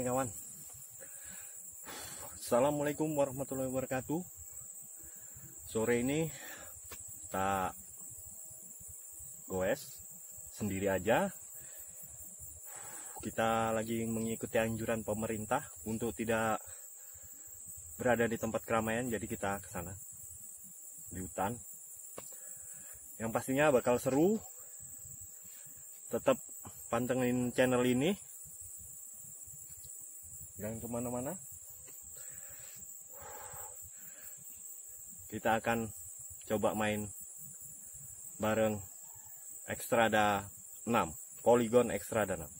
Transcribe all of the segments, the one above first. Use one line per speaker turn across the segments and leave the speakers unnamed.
Oke kawan, Assalamualaikum warahmatullahi wabarakatuh. Sore ini tak goes sendiri aja. Kita lagi mengikuti anjuran pemerintah untuk tidak berada di tempat keramaian, jadi kita ke sana di hutan. Yang pastinya bakal seru. Tetap pantengin channel ini, jangan kemana-mana. Kita akan coba main bareng Xstrada 6, Polygon Xstrada 6.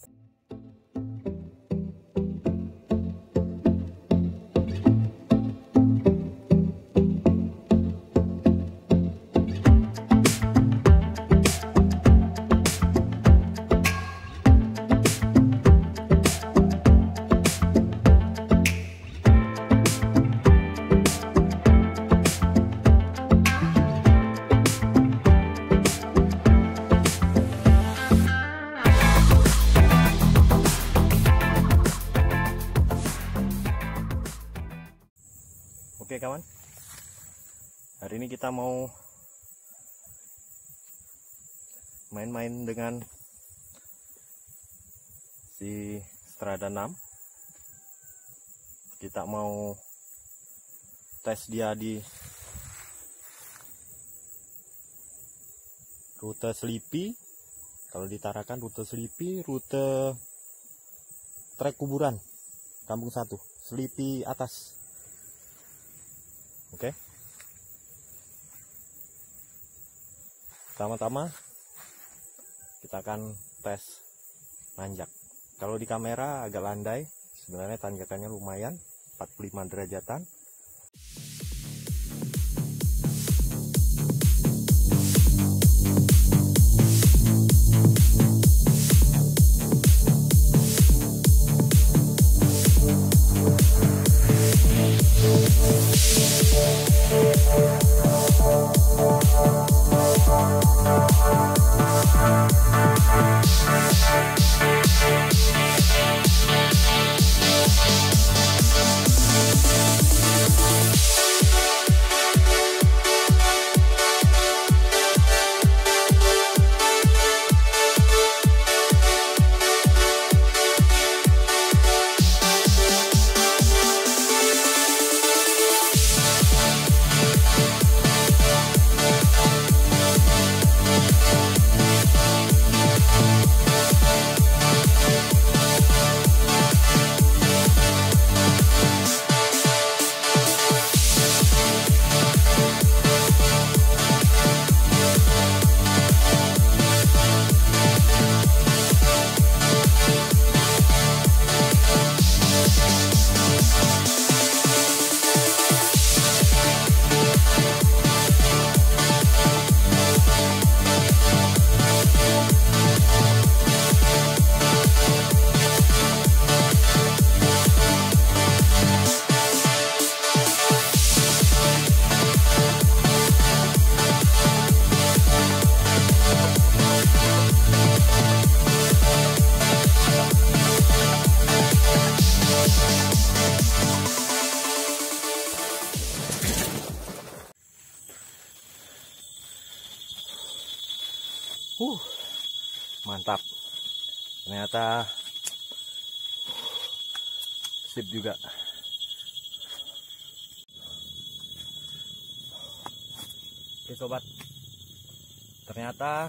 Oke kawan, hari ini kita mau main-main dengan si Xstrada 6. Kita mau tes dia di rute Selipi. Kalau ditarakan rute Selipi, rute trek kuburan Kampung 1, Selipi atas. Oke. Pertama-tama kita akan tes nanjak. Kalau di kamera agak landai, sebenarnya tanjakannya lumayan, 45 derajatan. Mantap, ternyata sip juga. Oke sobat, ternyata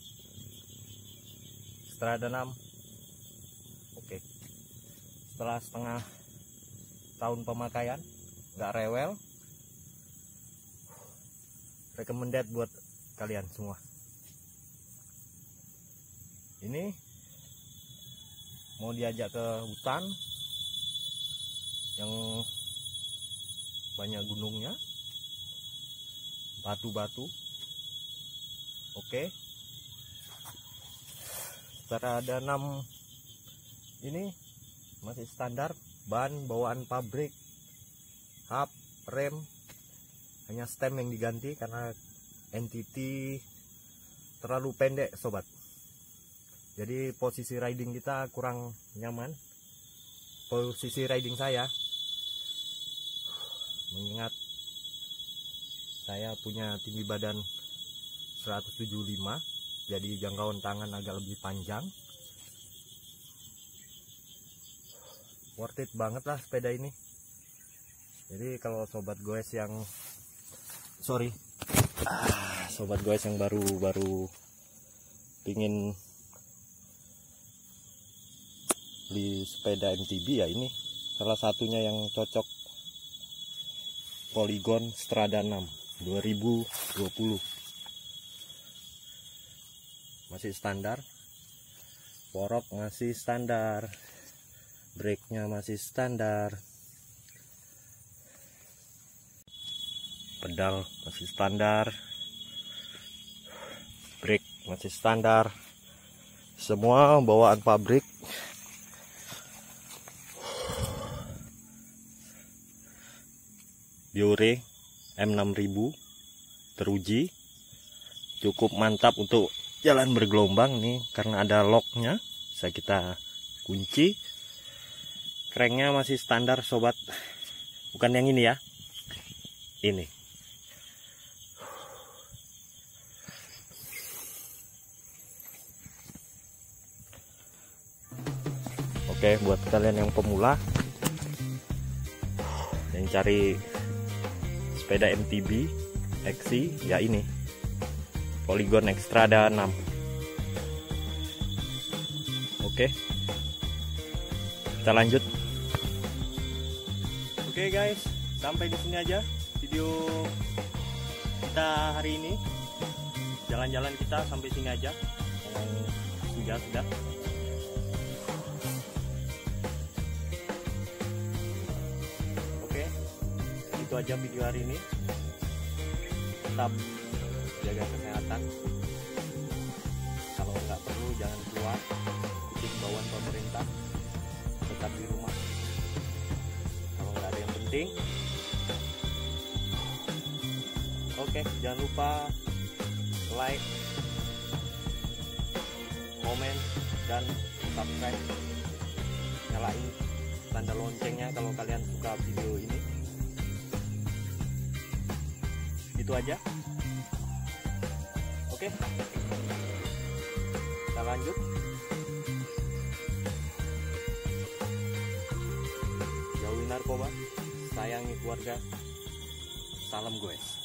Xstrada 6 oke. Setelah setengah tahun pemakaian, nggak rewel, recommended buat kalian semua. Ini mau diajak ke hutan yang banyak gunungnya, batu-batu. Oke. Xstrada 6 ini masih standar, ban bawaan pabrik, hub, rem, hanya stem yang diganti karena entity terlalu pendek sobat. Jadi posisi riding kita kurang nyaman. posisi riding saya, mengingat saya punya tinggi badan 175, jadi jangkauan tangan agak lebih panjang. Worth it banget lah sepeda ini. Jadi kalau sobat goes yang baru pingin beli sepeda MTB, ya ini salah satunya yang cocok. Polygon Strada 6 2020, masih standar, porok masih standar, brake-nya masih standar, pedal masih standar, brake masih standar, semua bawaan pabrik. Biore M6000 teruji, cukup mantap untuk jalan bergelombang nih, karena ada locknya, bisa kita kunci. Cranknya masih standar sobat, bukan yang ini ya, ini. Oke, buat kalian yang pemula yang cari sepeda MTB XC, ya ini Polygon Strada 6. Oke, kita lanjut. Oke guys, sampai di sini aja video kita hari ini. Jalan-jalan kita sampai sini aja. Sudah. Oke, itu aja video hari ini. Tetap jaga kesehatan. Kalau nggak perlu jangan keluar, ikuti himbauan pemerintah, tetap di rumah. Kalau nggak ada yang penting. Oke, jangan lupa like, komen, dan subscribe. Nyalain tanda loncengnya kalau kalian suka video ini. Itu aja. Oke, kita lanjut. Jauhi narkoba, sayangi keluarga, salam goes.